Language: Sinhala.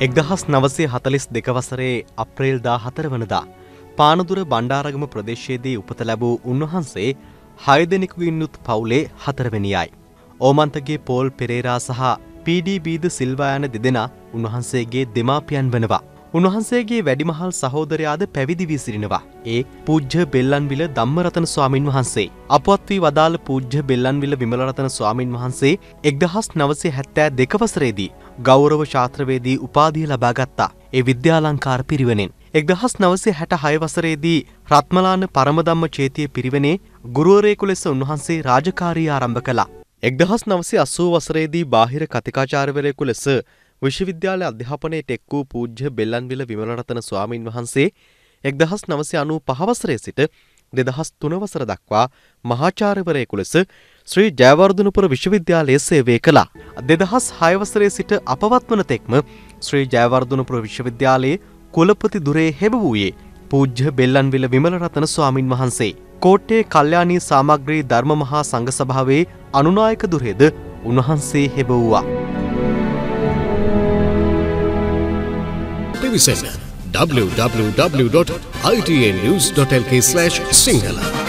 1942 වසරේ අප්‍රේල් 14 වනදා පානදුර බණ්ඩාරගම ප්‍රදේශයේදී උපත ලැබූ උන්වහන්සේ 6 දෙනෙකුගෙන් යුත් පවුලේ 4 වෙනියයි. ඕමන්තගේ පෝල් පෙරේරා සහ පී.ඩී.බී.ද සිල්වා යන දෙදෙනා උන්වහන්සේගේ දෙමාපියන් වනවා. උන්වහන්සේගේ වැඩිමහල් සහෝදරයාද පැවිදි වී සිටිනවා. ඒ පූජ්‍ය බෙල්ලන්විල ධම්මරතන ස්වාමින් වහන්සේ. අපවත් වී වදාළ පූජ්‍ය බෙල්ලන්විල විමලරතන ස්වාමින් වහන්සේ 1972 වසරේදී ගෞරව ශාස්ත්‍රවේදී උපාධිය ලබා ගත්තා. ඒ විද්‍යාලංකාර පිරිවෙනෙන් 1966 වසරේදී රත්මලාන පරමධම්ම චේතිය පිරිවෙනේ ගුරුවරයෙකු ලෙස උන්වහන්සේ රාජකාරිය ආරම්භ කළා. 1980 වසරේදී බාහිර කතිකාචාර්යවරයෙකු ලෙස විශ්වවිද්‍යාල අධ්‍යාපනයට එක් වූ පූජ්‍ය බෙල්ලන්විල විමලරතන ස්වාමින් වහන්සේ 1995 වසරේ සිට 2003 වසර දක්වා මහාචාර්යවරයෙකු ලෙස ශ්‍රී ජයවර්ධනපුර විශ්වවිද්‍යාලයේ සේවය කළා. 2006 වසරේ සිට අපවත් වන තෙක්ම ශ්‍රී ජයවර්ධනපුර විශ්වවිද්‍යාලයේ කුලපති දුරේ හෙබ වූයේ පූජ්‍ය බෙල්ලන්විල විමලරතන ස්වාමින් වහන්සේ. කෝට්ටේ කල්යාණී සාමග්‍රී ධර්ම මහා සංඝ සභාවේ අනුනායක දුරේද උන්වහන්සේ හෙබ වූවා. www.itnnews.lk/sinhala